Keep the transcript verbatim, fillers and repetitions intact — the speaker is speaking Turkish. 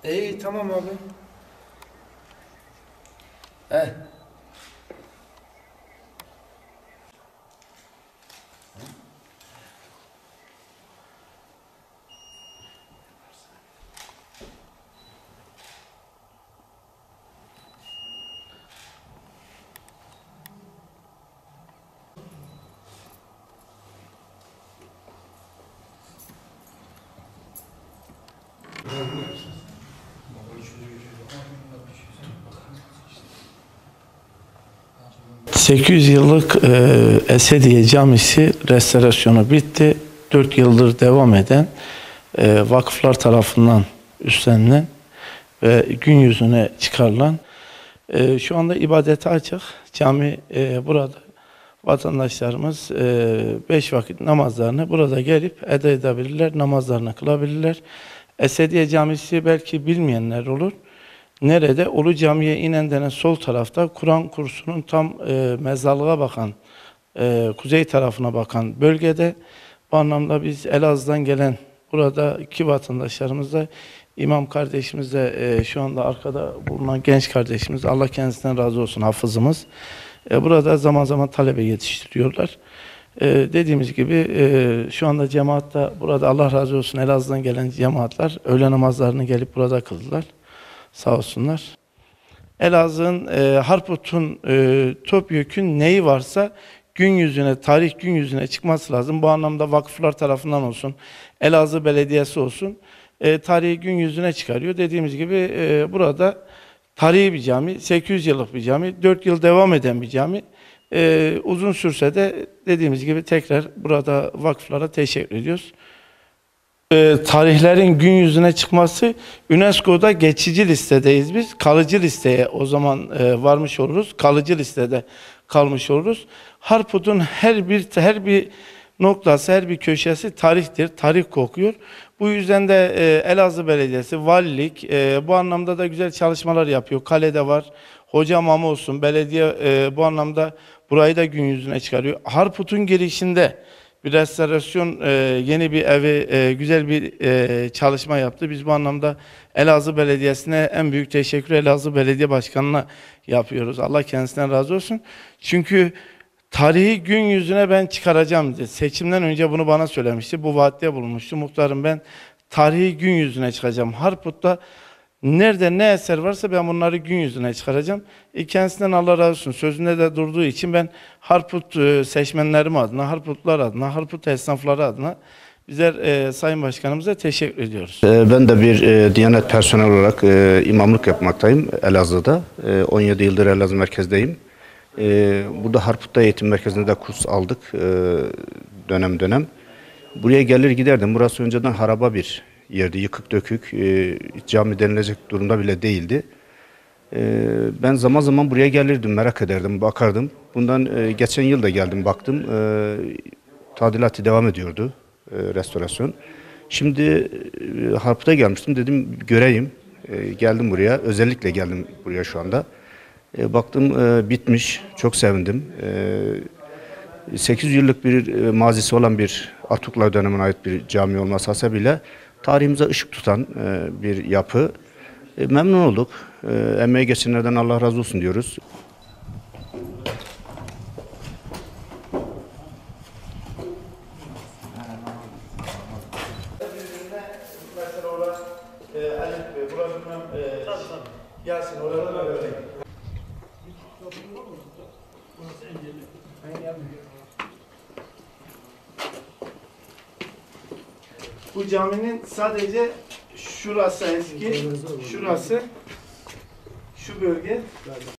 İyi tamam abi. He. sekiz yüz yıllık e, Esediye Camisi restorasyonu bitti. dört yıldır devam eden e, vakıflar tarafından üstlenilen ve gün yüzüne çıkarılan e, şu anda ibadete açık. Cami e, burada vatandaşlarımız e, beş vakit namazlarını burada gelip eda edebilirler, namazlarını kılabilirler. Esediye Camisi belki bilmeyenler olur. Nerede? Ulu Cami'ye inendenen sol tarafta Kur'an kursunun tam e, mezarlığa bakan, e, kuzey tarafına bakan bölgede. Bu anlamda biz Elazığ'dan gelen burada iki vatandaşlarımız da imam kardeşimiz de e, şu anda arkada bulunan genç kardeşimiz, Allah kendisinden razı olsun, hafızımız. E, burada zaman zaman talebe yetiştiriyorlar. E, dediğimiz gibi e, şu anda cemaatta burada Allah razı olsun Elazığ'dan gelen cemaatler öğle namazlarını gelip burada kıldılar. Sağ olsunlar. Elazığ'ın, e, Harput'un, e, topyekün neyi varsa gün yüzüne, tarih gün yüzüne çıkması lazım. Bu anlamda vakıflar tarafından olsun, Elazığ Belediyesi olsun, e, tarihi gün yüzüne çıkarıyor. Dediğimiz gibi e, burada tarihi bir cami, sekiz yüz yıllık bir cami, dört yıl devam eden bir cami. E, uzun sürse de dediğimiz gibi tekrar burada vakıflara teşekkür ediyoruz. E, tarihlerin gün yüzüne çıkması, UNESCO'da geçici listedeyiz biz. Kalıcı listeye o zaman e, varmış oluruz. Kalıcı listede kalmış oluruz. Harput'un her bir her bir noktası, her bir köşesi tarihtir. Tarih kokuyor. Bu yüzden de e, Elazığ Belediyesi, valilik e, bu anlamda da güzel çalışmalar yapıyor. Kalede var. Hoca Mama olsun, belediye e, bu anlamda burayı da gün yüzüne çıkarıyor. Harput'un girişinde bir restorasyon, e, yeni bir evi, e, güzel bir e, çalışma yaptı. Biz bu anlamda Elazığ Belediyesi'ne en büyük teşekkür Elazığ Belediye Başkanı'na yapıyoruz. Allah kendisinden razı olsun. Çünkü tarihi gün yüzüne ben çıkaracağım dedi. Seçimden önce bunu bana söylemişti. Bu vaatte bulunmuştu. Muhtarım, ben tarihi gün yüzüne çıkacağım. Harput'ta nerede ne eser varsa ben bunları gün yüzüne çıkaracağım. E kendisinden Allah razı olsun. Sözünde de durduğu için ben Harput e, seçmenlerim adına, Harputlar adına, Harput esnafları adına bizler e, Sayın Başkanımıza teşekkür ediyoruz. Ben de bir e, Diyanet personel olarak e, imamlık yapmaktayım Elazığ'da. E, on yedi yıldır Elazığ merkezdeyim. E, burada Harput'ta eğitim merkezinde de kurs aldık e, dönem dönem. Buraya gelir giderdim. Burası önceden haraba bir yerdi, yıkık dökük, e, cami denilecek durumda bile değildi. E, ben zaman zaman buraya gelirdim, merak ederdim, bakardım. Bundan e, geçen yıl da geldim, baktım. E, tadilatı devam ediyordu, e, restorasyon. Şimdi e, Harput'a gelmiştim, dedim göreyim. E, geldim buraya, özellikle geldim buraya şu anda. E, baktım e, bitmiş, çok sevindim. E, sekiz yüz yıllık bir e, mazisi olan bir Atuklar dönemine ait bir cami olması hasebiyle tarihimize ışık tutan e, bir yapı. E, memnun olduk. E, emeği geçenlerden Allah razı olsun diyoruz. Yasin oradan öğreneyim. Bu caminin sadece şurası eski, şurası, şu bölge.